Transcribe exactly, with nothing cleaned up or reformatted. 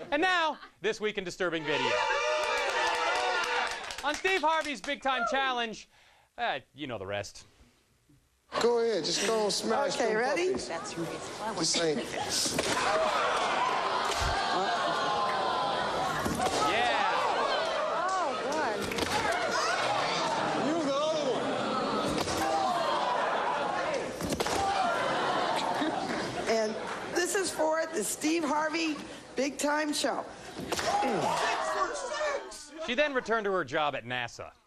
And now, This Week in Disturbing Video. On Steve Harvey's Big Time Challenge, uh, you know the rest. Go ahead, just go and smash. Okay, ready? Puppies. This ain't. Yeah. Oh, God. You the other one. And this is for the Steve Harvey Big Time Show. She then returned to her job at NASA.